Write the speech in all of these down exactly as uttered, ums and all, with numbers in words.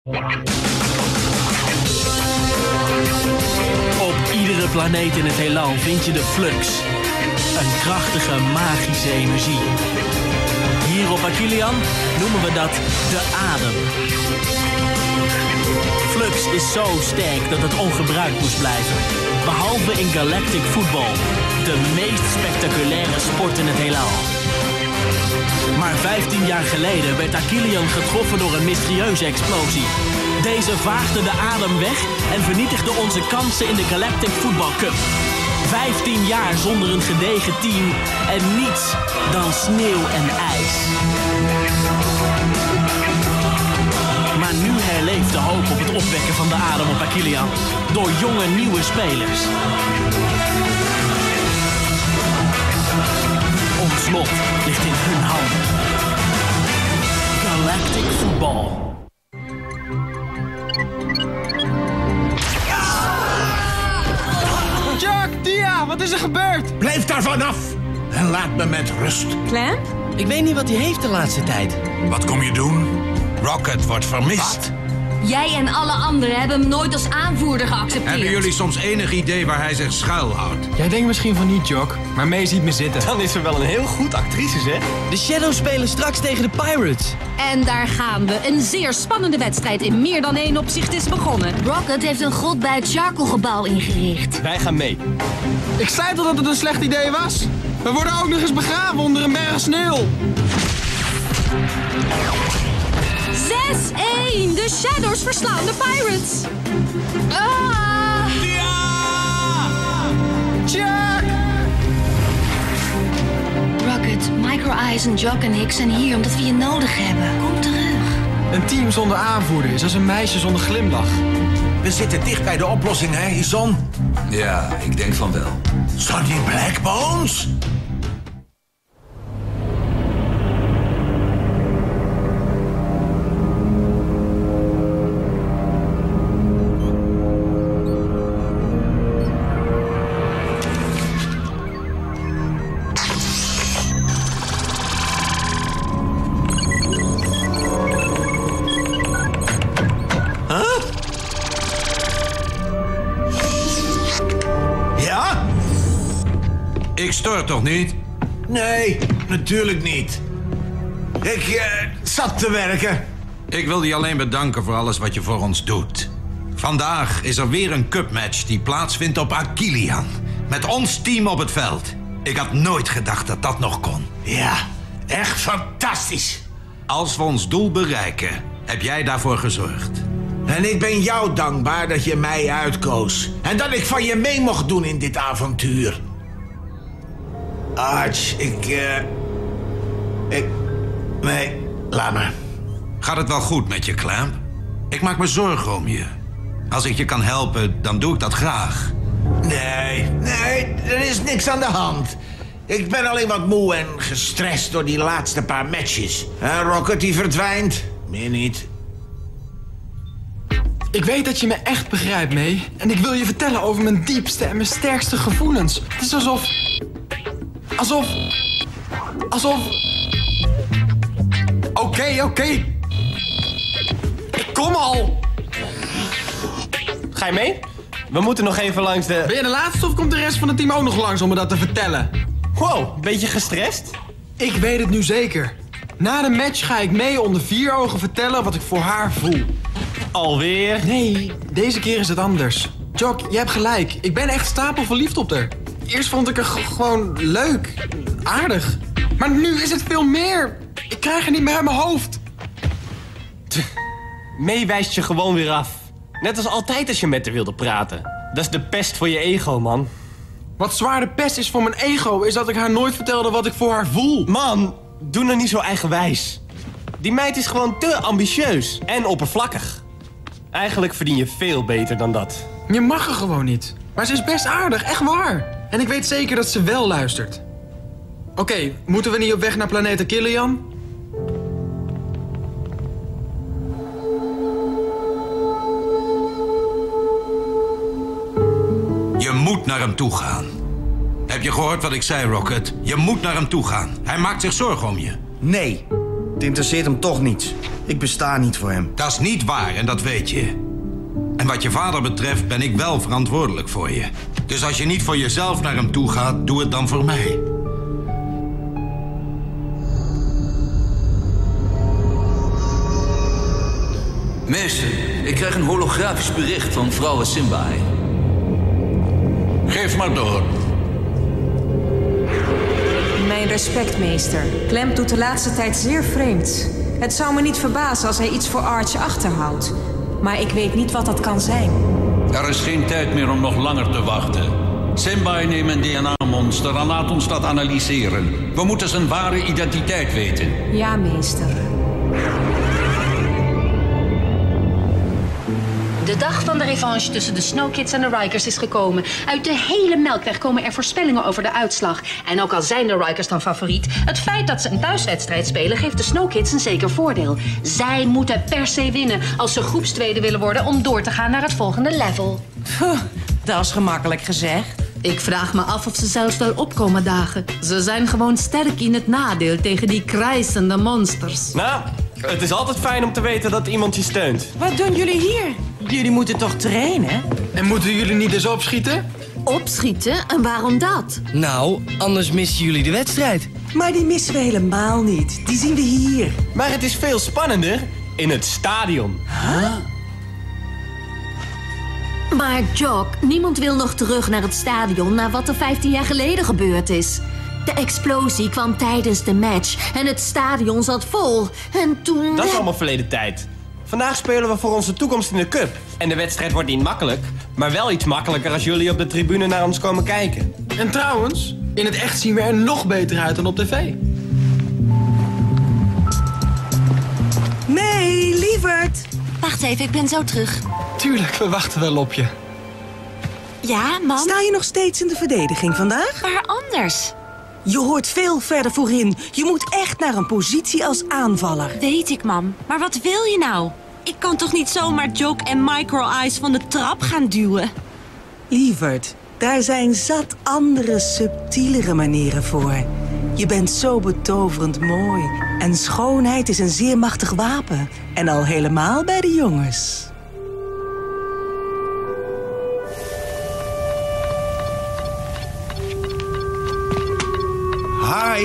Op iedere planeet in het heelal vind je de flux. Een krachtige, magische energie. Hier op Aquilian noemen we dat de adem. Flux is zo sterk dat het ongebruikt moest blijven. Behalve in Galactic Football, de meest spectaculaire sport in het heelal. Maar vijftien jaar geleden werd Aquilian getroffen door een mysterieuze explosie. Deze vaagde de adem weg en vernietigde onze kansen in de Galactic Football Cup. vijftien jaar zonder een gedegen team en niets dan sneeuw en ijs. Maar nu herleeft de hoop op het opwekken van de adem op Aquilian door jonge nieuwe spelers. Ons lot ligt in hun handen. Galactic Football. Jack, Dia, wat is er gebeurd? Blijf daar vanaf en laat me met rust. Clamp? Ik weet niet wat hij heeft de laatste tijd. Wat kom je doen? Rocket wordt vermist. Wat? Jij en alle anderen hebben hem nooit als aanvoerder geaccepteerd. Hebben jullie soms enig idee waar hij zich schuilhoudt? Jij denkt misschien van niet, Jock, maar May ziet me zitten. Dan is ze wel een heel goed actrice, zeg. De Shadows spelen straks tegen de Pirates. En daar gaan we. Een zeer spannende wedstrijd in meer dan één opzicht is begonnen. Rocket heeft een grot bij het Charcoal-gebouw ingericht. Wij gaan mee. Ik zei toch dat het een slecht idee was? We worden ook nog eens begraven onder een berg sneeuw. zes één! De Shadows verslaan de Pirates. Ah! Jack! Rocket, Micro Eyes en Jock en ik zijn hier omdat we je nodig hebben. Kom terug. Een team zonder aanvoerder is als een meisje zonder glimlach. We zitten dicht bij de oplossing, hè, Ison? Ja, ik denk van wel. Sonny Blackbones? Ik stoor toch niet? Nee, natuurlijk niet. Ik uh, zat te werken. Ik wil je alleen bedanken voor alles wat je voor ons doet. Vandaag is er weer een cupmatch die plaatsvindt op Aquilian. Met ons team op het veld. Ik had nooit gedacht dat dat nog kon. Ja, echt fantastisch. Als we ons doel bereiken, heb jij daarvoor gezorgd. En ik ben jou dankbaar dat je mij uitkoos. En dat ik van je mee mocht doen in dit avontuur. Arch, ik... Uh, ik... Nee, laat maar. Gaat het wel goed met je, Clamp? Ik maak me zorgen om je. Als ik je kan helpen, dan doe ik dat graag. Nee, nee, er is niks aan de hand. Ik ben alleen wat moe en gestrest door die laatste paar matches. En Rocket die verdwijnt, meer niet. Ik weet dat je me echt begrijpt, May. En ik wil je vertellen over mijn diepste en mijn sterkste gevoelens. Het is alsof... Alsof... Alsof... Oké, okay, oké. Okay. Ik kom al. Ga je mee? We moeten nog even langs de... Ben je de laatste of komt de rest van het team ook nog langs om me dat te vertellen? Wow, beetje gestrest? Ik weet het nu zeker. Na de match ga ik May onder vier ogen vertellen wat ik voor haar voel. Alweer? Nee, deze keer is het anders. Jock, je hebt gelijk. Ik ben echt stapelverliefd op haar. Eerst vond ik haar gewoon leuk, aardig. Maar nu is het veel meer. Ik krijg haar niet meer uit mijn hoofd. May wijst je gewoon weer af. Net als altijd als je met haar wilde praten. Dat is de pest voor je ego, man. Wat zwaar de pest is voor mijn ego... is dat ik haar nooit vertelde wat ik voor haar voel. Man, doe nou niet zo eigenwijs. Die meid is gewoon te ambitieus en oppervlakkig. Eigenlijk verdien je veel beter dan dat. Je mag er gewoon niet. Maar ze is best aardig, echt waar. En ik weet zeker dat ze wel luistert. Oké, okay, moeten we niet op weg naar planeet Aquilian? Je moet naar hem toe gaan. Heb je gehoord wat ik zei, Rocket? Je moet naar hem toe gaan. Hij maakt zich zorgen om je. Nee, het interesseert hem toch niet. Ik besta niet voor hem. Dat is niet waar en dat weet je. En wat je vader betreft ben ik wel verantwoordelijk voor je. Dus als je niet voor jezelf naar hem toe gaat, doe het dan voor mij. Meester, ik krijg een holografisch bericht van vrouw Simbai. Geef maar door. Mijn respect, meester. Clem doet de laatste tijd zeer vreemd. Het zou me niet verbazen als hij iets voor Arch achterhoudt. Maar ik weet niet wat dat kan zijn. Er is geen tijd meer om nog langer te wachten. Simbai neemt een D N A-monster en laat ons dat analyseren. We moeten zijn ware identiteit weten. Ja, meester. De dag van de revanche tussen de Snow Kids en de Rikers is gekomen. Uit de hele Melkweg komen er voorspellingen over de uitslag. En ook al zijn de Rikers dan favoriet, het feit dat ze een thuiswedstrijd spelen geeft de Snow Kids een zeker voordeel. Zij moeten per se winnen als ze groepstweede willen worden om door te gaan naar het volgende level. Puh, dat is gemakkelijk gezegd. Ik vraag me af of ze zelfs wel opkomen dagen. Ze zijn gewoon sterk in het nadeel tegen die krijsende monsters. Nou, het is altijd fijn om te weten dat iemand je steunt. Wat doen jullie hier? Jullie moeten toch trainen? En moeten jullie niet eens opschieten? Opschieten? En waarom dat? Nou, anders missen jullie de wedstrijd. Maar die missen we helemaal niet. Die zien we hier. Maar het is veel spannender in het stadion. Huh? Maar Jock, niemand wil nog terug naar het stadion na wat er vijftien jaar geleden gebeurd is. De explosie kwam tijdens de match en het stadion zat vol. En toen... Dat is allemaal verleden tijd. Vandaag spelen we voor onze toekomst in de cup. En de wedstrijd wordt niet makkelijk, maar wel iets makkelijker als jullie op de tribune naar ons komen kijken. En trouwens, in het echt zien we er nog beter uit dan op tv. Nee, lieverd. Wacht even, ik ben zo terug. Tuurlijk, we wachten wel op je. Ja, mam? Sta je nog steeds in de verdediging vandaag? Waar anders? Je hoort veel verder voorin. Je moet echt naar een positie als aanvaller. Weet ik, mam. Maar wat wil je nou? Ik kan toch niet zomaar Jock en Micro-Ice van de trap gaan duwen? Lieverd, daar zijn zat andere, subtielere manieren voor. Je bent zo betoverend mooi. En schoonheid is een zeer machtig wapen. En al helemaal bij de jongens. Hi.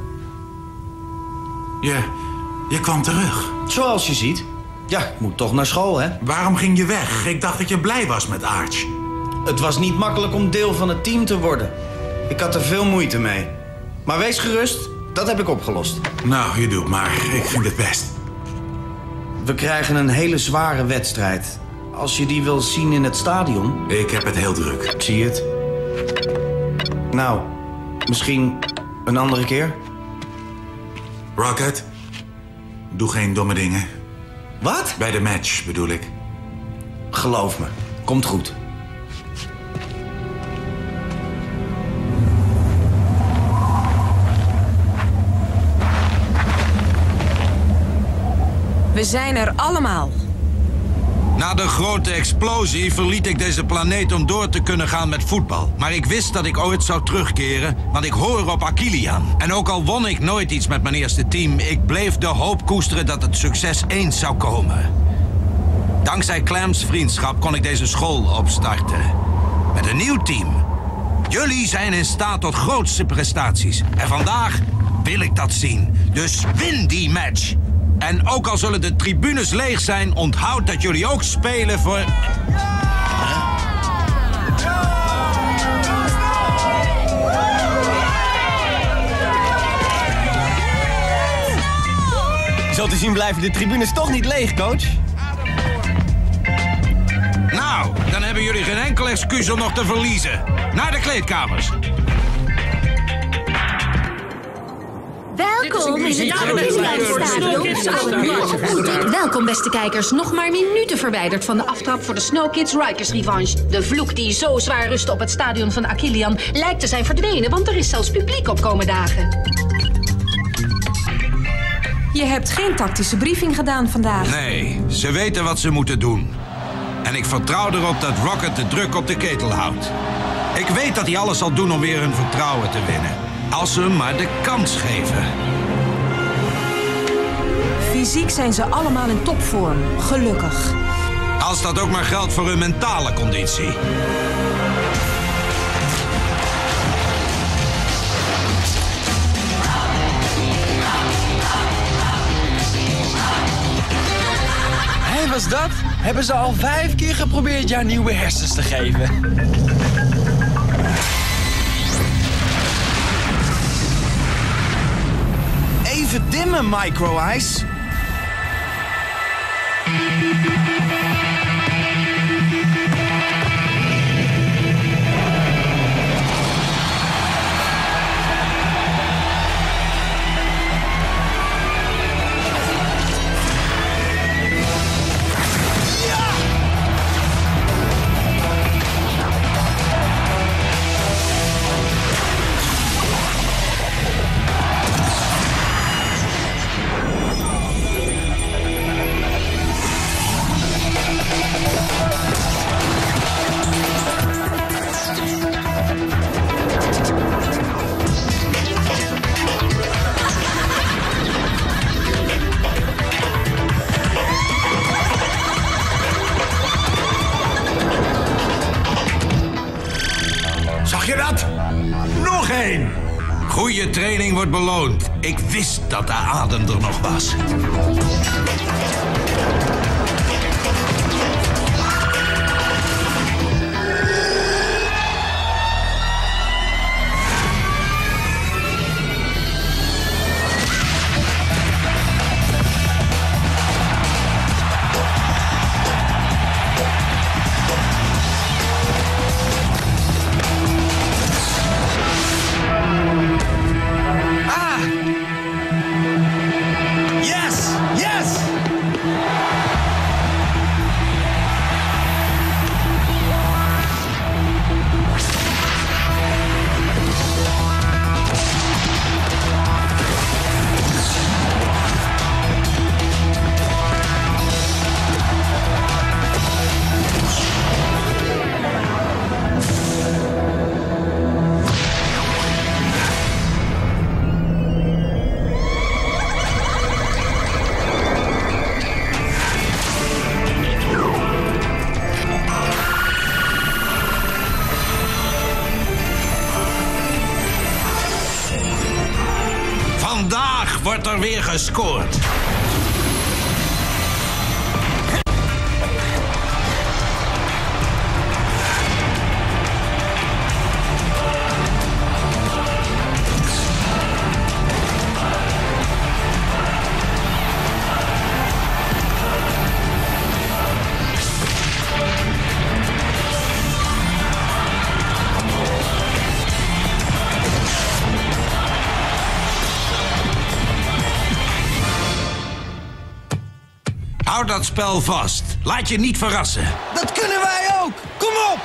Je, je kwam terug. Zoals je ziet. Ja, ik moet toch naar school, hè? Waarom ging je weg? Ik dacht dat je blij was met Arch. Het was niet makkelijk om deel van het team te worden. Ik had er veel moeite mee. Maar wees gerust, dat heb ik opgelost. Nou, je doet maar. Ik vind het best. We krijgen een hele zware wedstrijd. Als je die wil zien in het stadion... Ik heb het heel druk. Zie je het? Nou, misschien een andere keer? Rocket, doe geen domme dingen. Wat? Bij de match, bedoel ik. Geloof me, komt goed. We zijn er allemaal. Na de grote explosie verliet ik deze planeet om door te kunnen gaan met voetbal. Maar ik wist dat ik ooit zou terugkeren, want ik hoor op Aquilian. En ook al won ik nooit iets met mijn eerste team, ik bleef de hoop koesteren dat het succes eens zou komen. Dankzij Clem's vriendschap kon ik deze school opstarten. Met een nieuw team. Jullie zijn in staat tot grootste prestaties. En vandaag wil ik dat zien. Dus win die match. En ook al zullen de tribunes leeg zijn, onthoud dat jullie ook spelen voor... Zo te zien blijven de tribunes toch niet leeg, coach. Nou, dan hebben jullie geen enkel excuus om nog te verliezen. Naar de kleedkamers. Welkom in het Stadion. Welkom, beste kijkers. Nog maar minuten verwijderd van de aftrap voor de Snow Kids Rikers revanche. De vloek die zo zwaar rustte op het stadion van Aquilian lijkt te zijn verdwenen, want er is zelfs publiek op komende dagen. Je hebt geen tactische briefing gedaan vandaag. Nee, ze weten wat ze moeten doen. En ik vertrouw erop dat Rocket de druk op de ketel houdt. Ik weet dat hij alles zal doen om weer hun vertrouwen te winnen. Als ze hem maar de kans geven. Fysiek zijn ze allemaal in topvorm, gelukkig. Als dat ook maar geldt voor hun mentale conditie. Hé, was dat? Hebben ze al vijf keer geprobeerd jou nieuwe hersens te geven? Even dimmen, Micro Ice. Zag je dat? Nog één! Goeie training wordt beloond. Ik wist dat de adem er nog was. Vandaag wordt er weer gescoord. Hou dat spel vast. Laat je niet verrassen. Dat kunnen wij ook. Kom op!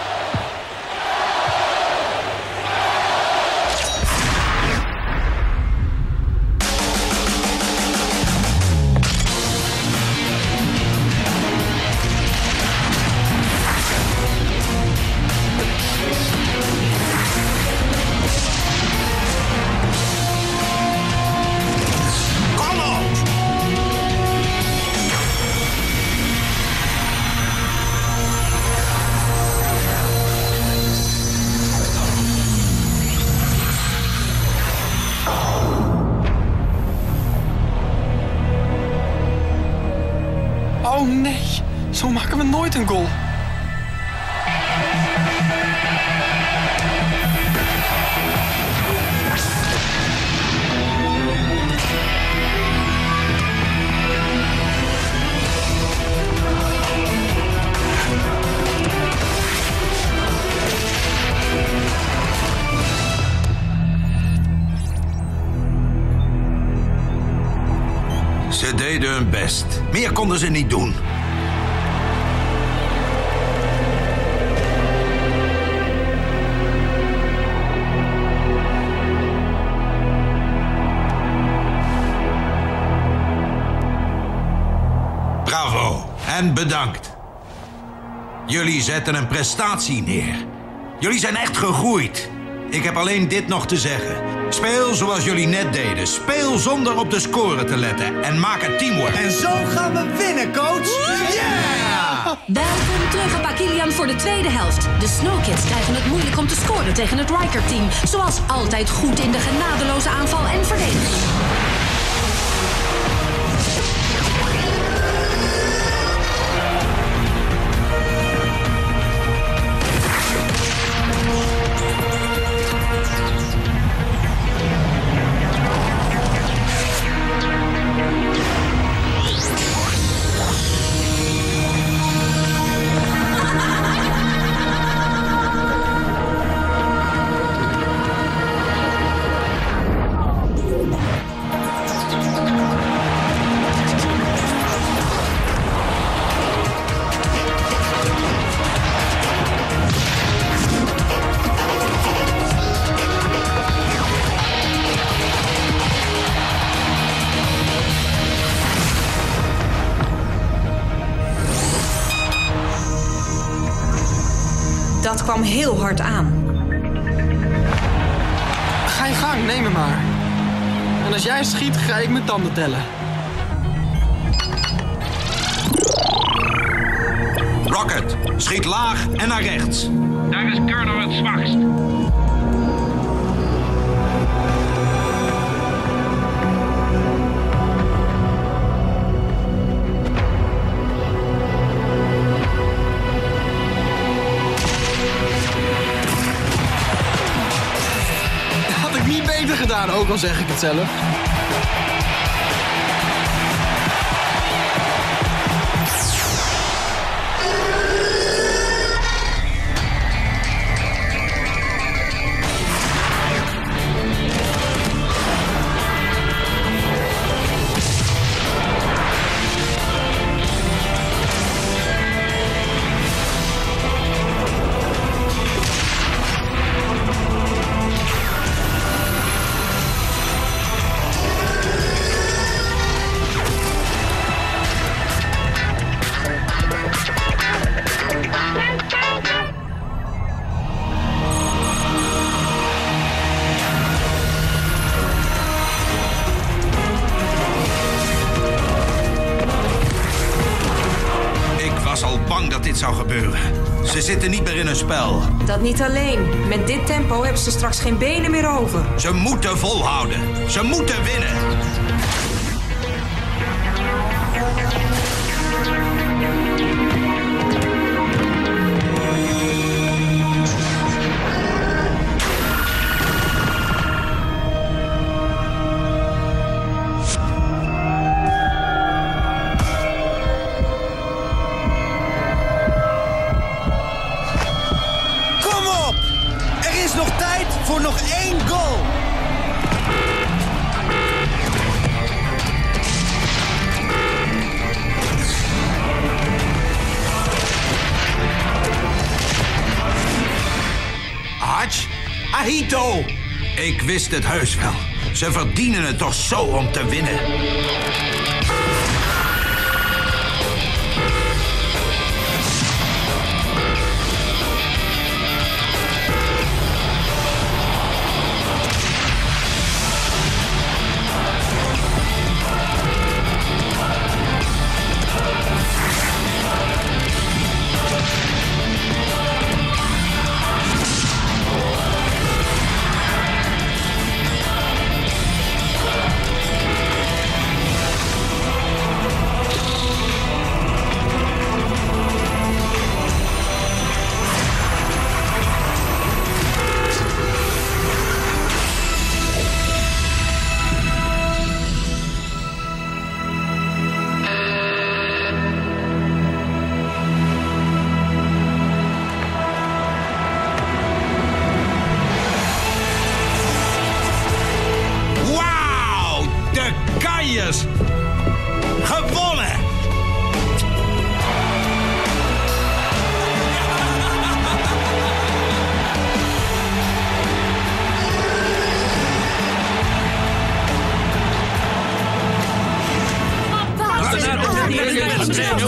Oh nee, zo maken we nooit een goal. Ze deden hun best. Meer konden ze niet doen. Bravo en bedankt. Jullie zetten een prestatie neer. Jullie zijn echt gegroeid. Ik heb alleen dit nog te zeggen. Speel zoals jullie net deden. Speel zonder op de score te letten. En maak het teamwork. En zo gaan we winnen, coach! Yeah! Welkom terug op Aquilian voor de tweede helft. De Snow Kids krijgen het moeilijk om te scoren tegen het Riker-team. Zoals altijd goed in de genadeloze aanval en verdediging. Dat kwam heel hard aan. Ga je gang, neem hem maar. En als jij schiet, ga ik mijn tanden tellen. Rocket, schiet laag en naar rechts. Daar is Colonel het zwakst. Gedaan, ook al zeg ik het zelf. Zou gebeuren. Ze zitten niet meer in hun spel. Dat niet alleen. Met dit tempo hebben ze straks geen benen meer over. Ze moeten volhouden. Ze moeten winnen. Voor nog één goal. Arch? Ahito! Ik wist het heus wel. Ze verdienen het toch zo om te winnen.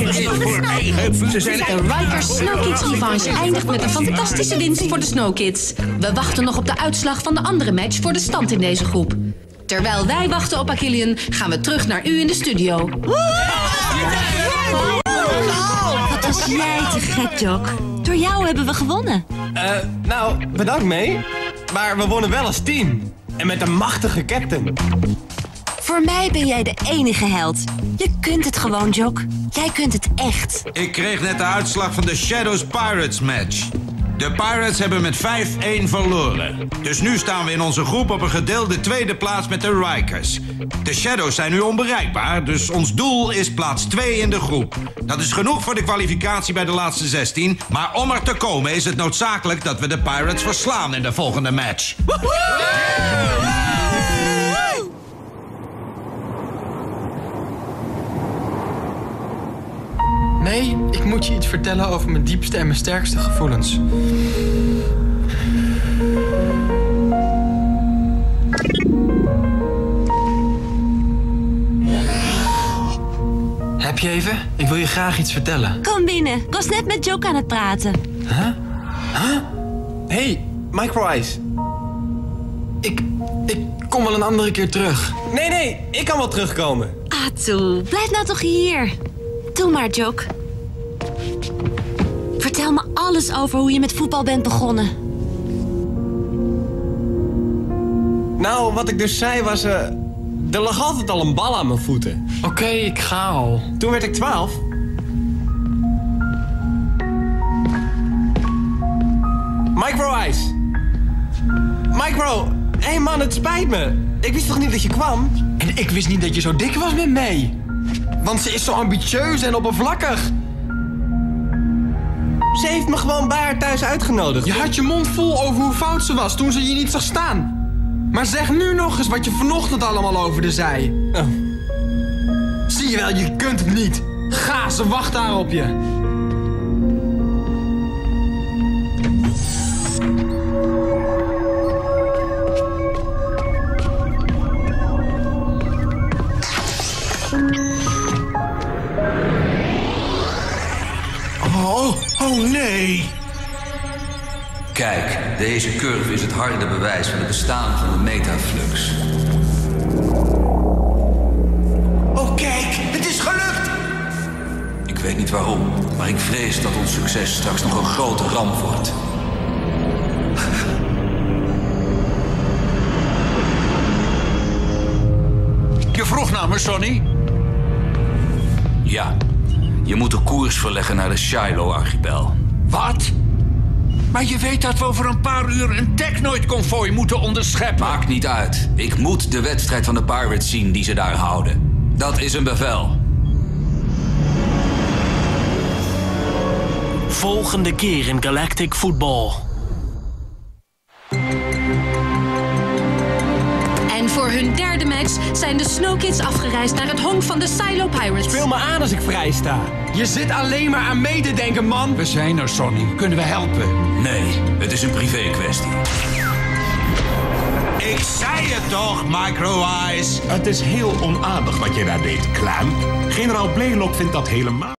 Ze zijn De Rikers Snow Kids revanche eindigt met een fantastische winst voor de Snow Kids. We wachten nog op de uitslag van de andere match voor de stand in deze groep. Terwijl wij wachten op Achillean, gaan we terug naar u in de studio. Wat was jij te gek, Jock. Door jou hebben we gewonnen. Eh, nou, bedankt mee. Maar we wonnen wel als team. En met een machtige captain. Voor mij ben jij de enige held. Je kunt het gewoon, Jock. Jij kunt het echt. Ik kreeg net de uitslag van de Shadows Pirates match. De Pirates hebben met vijf-één verloren. Dus nu staan we in onze groep op een gedeelde tweede plaats met de Rikers. De Shadows zijn nu onbereikbaar, dus ons doel is plaats twee in de groep. Dat is genoeg voor de kwalificatie bij de laatste zestien. Maar om er te komen is het noodzakelijk dat we de Pirates verslaan in de volgende match. Nee, ik moet je iets vertellen over mijn diepste en mijn sterkste gevoelens. Heb je even? Ik wil je graag iets vertellen. Kom binnen. Ik was net met Jock aan het praten. Huh? Huh? Hey, Micro Ice. Ik, ik kom wel een andere keer terug. Nee, nee, ik kan wel terugkomen. Ah, toe. Blijf nou toch hier. Doe maar, Jock. Vertel me alles over hoe je met voetbal bent begonnen. Nou, wat ik dus zei was... Uh, er lag altijd al een bal aan mijn voeten. Oké, okay, ik ga al. Toen werd ik twaalf. Micro Ice. Micro. Hé hey man, het spijt me. Ik wist toch niet dat je kwam? En ik wist niet dat je zo dik was met May. Want ze is zo ambitieus en oppervlakkig. Ze heeft me gewoon bij haar thuis uitgenodigd. Je had je mond vol over hoe fout ze was toen ze je niet zag staan. Maar zeg nu nog eens wat je vanochtend allemaal over de zei. Oh. Zie je wel, je kunt het niet. Ga, ze wacht daar op je. Oh, oh nee. Kijk, deze curve is het harde bewijs van het bestaan van de metaflux. Oh kijk, het is gelukt. Ik weet niet waarom, maar ik vrees dat ons succes straks nog een grote ramp wordt. Je vroeg naar me, Sonny? Ja, je moet de koers verleggen naar de Shiloh-archipel. Wat? Maar je weet dat we over een paar uur een Technoid-konvooi moeten onderscheppen. Maakt niet uit. Ik moet de wedstrijd van de Pirates zien die ze daar houden. Dat is een bevel. Volgende keer in Galactic Football. En voor hun derde match zijn de Snow Kids afgereisd naar het honk van de Silo Pirates. Speel me aan als ik vrij sta. Je zit alleen maar aan mee te denken, man. We zijn er, Sonny. Kunnen we helpen? Nee, het is een privé-kwestie. Ik zei het toch, Micro Ice. Het is heel onaardig wat je daar deed, Clam. Generaal Blaylock vindt dat helemaal...